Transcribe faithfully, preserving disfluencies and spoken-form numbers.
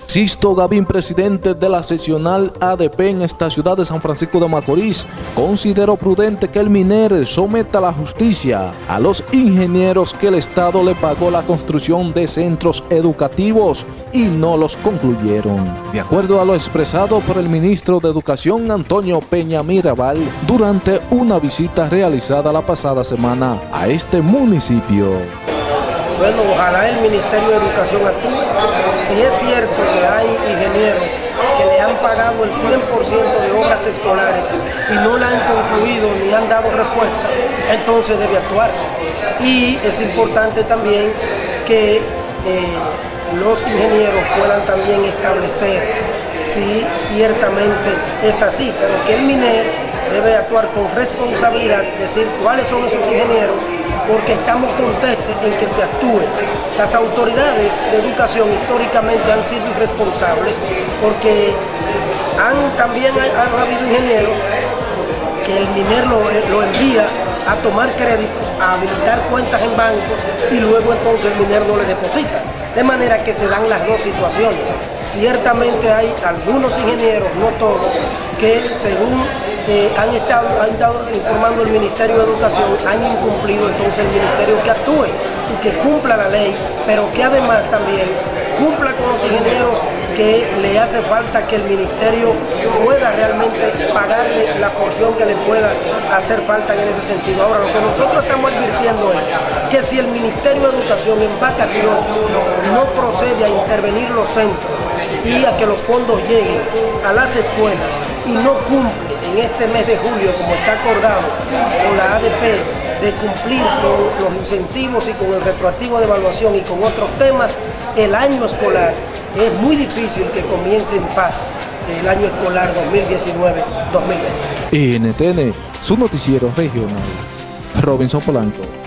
Sisto Gavín, presidente de la seccional A D P en esta ciudad de San Francisco de Macorís, consideró prudente que el MINER someta a la justicia a los ingenieros que el Estado le pagó la construcción de centros educativos y no los concluyeron. De acuerdo a lo expresado por el ministro de Educación, Antonio Peña Mirabal, durante una visita realizada la pasada semana a este municipio. Bueno, ojalá el Ministerio de Educación actúe. Si es cierto que hay ingenieros que le han pagado el cien por ciento de obras escolares y no la han concluido ni han dado respuesta, entonces debe actuarse. Y es importante también que eh, los ingenieros puedan también establecer si ciertamente es así, pero que el MINER debe actuar con responsabilidad, decir cuáles son esos ingenieros, porque estamos contestes en que se actúe. Las autoridades de educación históricamente han sido irresponsables porque han, también hay, han habido ingenieros que el MINER lo, lo envía a tomar créditos, a habilitar cuentas en bancos y luego entonces el MINER no le deposita. De manera que se dan las dos situaciones. Ciertamente hay algunos ingenieros, no todos, que según eh, han, estado, han estado informando el Ministerio de Educación, han incumplido, entonces el Ministerio que actúe y que cumpla la ley, pero que además también cumpla con los ingenieros que le hace falta que el Ministerio pueda realmente pagarle la porción que le pueda hacer falta en ese sentido. Ahora, lo que nosotros estamos advirtiendo es que si el Ministerio de Educación en vacación no procede a intervenir los centros y a que los fondos lleguen a las escuelas y no cumple en este mes de julio, como está acordado con la A D P, de cumplir con los incentivos y con el retroactivo de evaluación y con otros temas, el año escolar es muy difícil que comience en paz el año escolar dos mil diecinueve dos mil veinte. N T N, su noticiero regional. Robinson Polanco.